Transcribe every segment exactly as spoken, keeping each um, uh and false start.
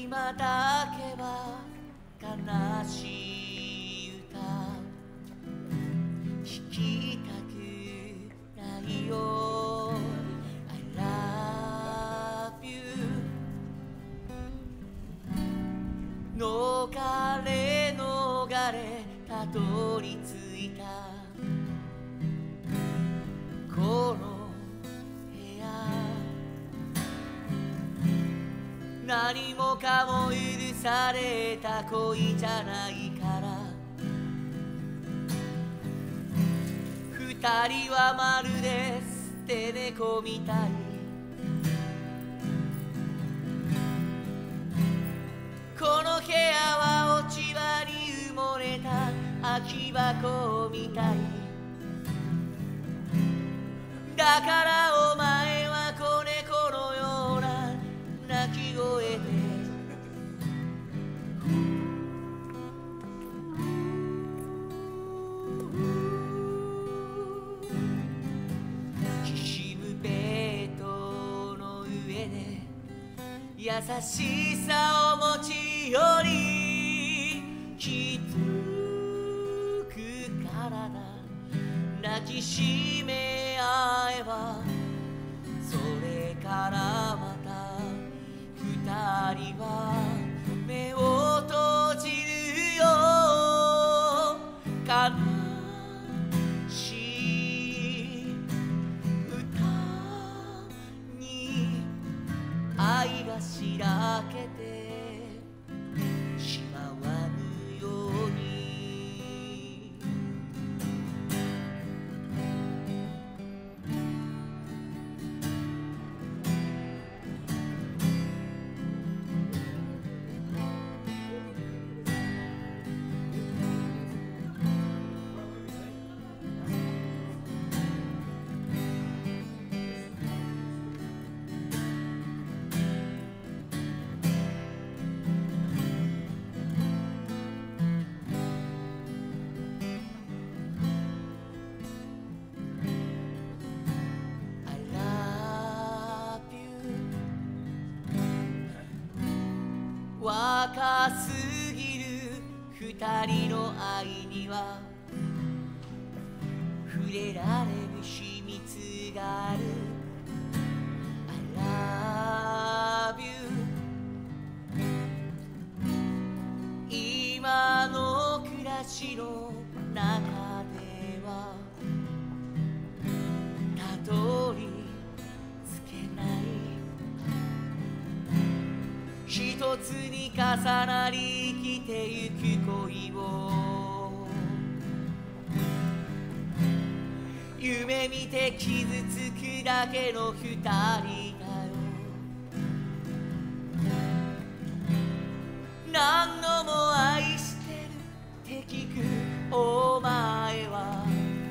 今だけは悲しい歌聞きたくないよ I love you 逃れ逃れたどり着いたこの何もかも許された恋じゃないから二人はまるで捨て猫みたいこの部屋は落ち葉に埋もれた空き箱みたいだからお前は子猫のような鳴き声できしむベッドの上で優しさを持ち寄り気づくからだ抱きしめ合えばそれからまた二人は目を閉じるよ悲しい歌に愛がしらけてしまわぬように若すぎる二人の愛には触れられる秘密がある I love you 今の暮らしの中ではたどり着けない一つに重なり生きてゆく恋を夢見て傷つくだけの二人だよ何度も愛してるって聞くお前は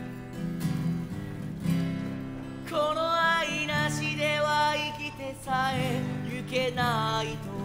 この愛なしでは生きてさえゆけないと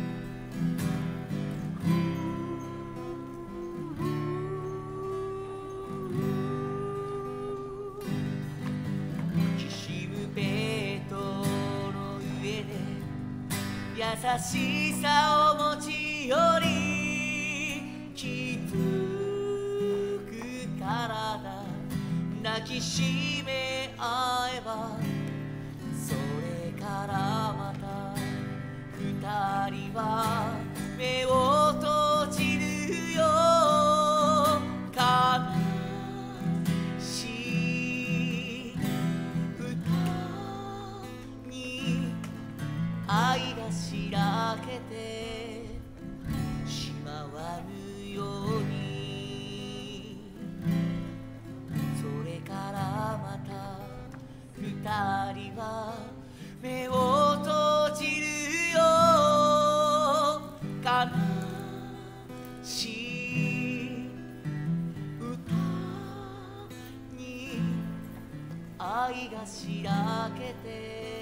優しさを持ち寄り気づくからだ抱きしめ合えばそれからまた二人は目を閉じるよ悲しい歌に愛がしらけてしまわぬようにそれからまた二人は目を閉じるよ悲しい歌に愛がしらけて